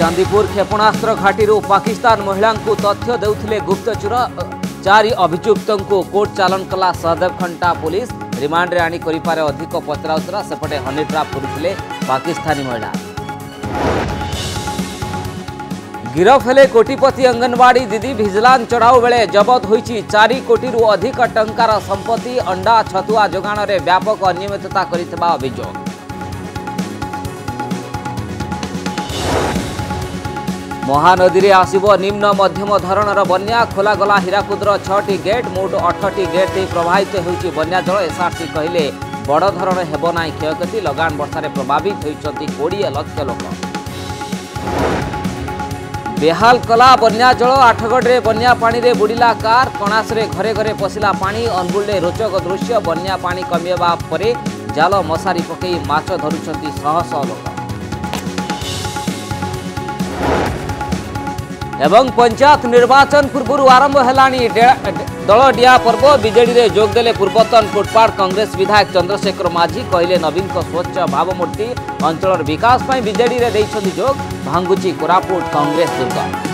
चांदीपुर क्षेपणास्त्र घाटी पाकिस्तान महिला को तथ्य देउथिले गुप्तचर 4 अभियुक्तों को कोर्ट चालन कला सहदेव खंटा पुलिस रिमांड रे आनी करिपारे अधिक पचराउतरा सेपटे हनी ट्राप करथिले पाकिस्तानी महिला। गिरफ हेले कोटिपति अंगनवाड़ी दीदी भिजिलांस चढ़ाऊ बेले जबत होईची 4 कोटी रु अधिक टंकार संपत्ति अंडा छतुआ जोगाण रे व्यापक अनियमितता करितबा अभियोग। महानदी रे आसिबो निम्न मध्यम धरणर बन्या खोलागला हीराकुदर 6टी गेट मोट 8टी गेट दे प्रभावित होईची बन्या जल। एसआरसी कहिले बड़ धरण हेबो नाही क्षयक्षति लगान वर्षा प्रभावित होईचंती 20 लाख लोक। बेहाल कला बन्या जल आठगढ़ रे बन्या पानी रे बुड़िला कार कणास रे घरे घरे पशिला पानी अनुगुल रे रोचक दृश्य बन्या पानी कमिबा परे जाल मशारी पकई माछ धरुचंती शह शह लोक। एवं पंचायत निर्वाचन पूर्व आरंभ हेलानी दलडिया पर्व बीजेडी रे जोग देले पूर्वतन कोटपाड़ कांग्रेस विधायक चंद्रशेखर माझी कहले नवीन को स्वच्छ भावमूर्ति अंचल विकास बीजेडी रे जोग भांगुची कोरापुट कांग्रेस दुर्ग।